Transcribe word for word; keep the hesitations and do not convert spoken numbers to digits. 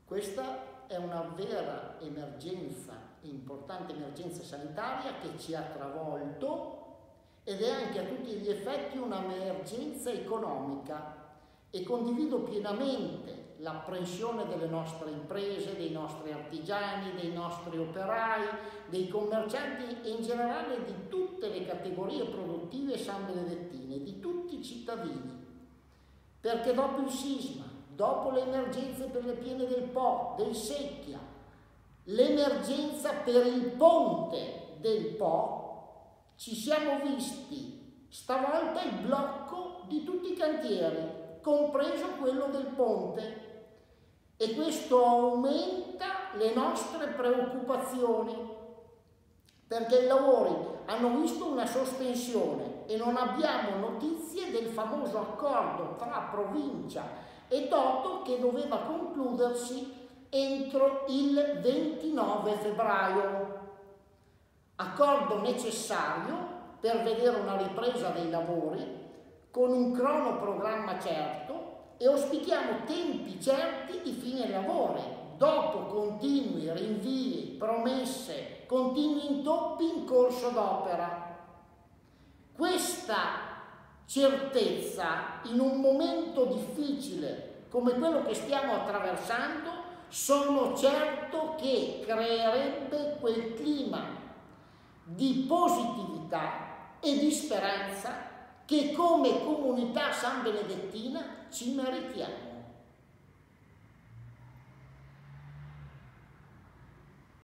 Questa è una vera emergenza, importante emergenza sanitaria che ci ha travolto ed è anche a tutti gli effetti un'emergenza economica, e condivido pienamente l'apprensione delle nostre imprese, dei nostri artigiani, dei nostri operai, dei commercianti e in generale di tutte le categorie produttive sanbenedettine, di tutti i cittadini, perché dopo il sisma, dopo le emergenze per le piene del Po, del Secchia, l'emergenza per il ponte del Po, ci siamo visti stavolta il blocco di tutti i cantieri, compreso quello del ponte, e questo aumenta le nostre preoccupazioni, perché i lavori hanno visto una sospensione e non abbiamo notizie del famoso accordo tra provincia e Toto che doveva concludersi entro il ventinove febbraio. Accordo necessario per vedere una ripresa dei lavori con un cronoprogramma certo, e auspichiamo tempi certi di fine lavori, dopo continui rinvii, promesse, continui intoppi in corso d'opera. Questa certezza in un momento difficile come quello che stiamo attraversando, sono certo che creerebbe quel clima di positività e di speranza che come comunità sanbenedettina ci meritiamo.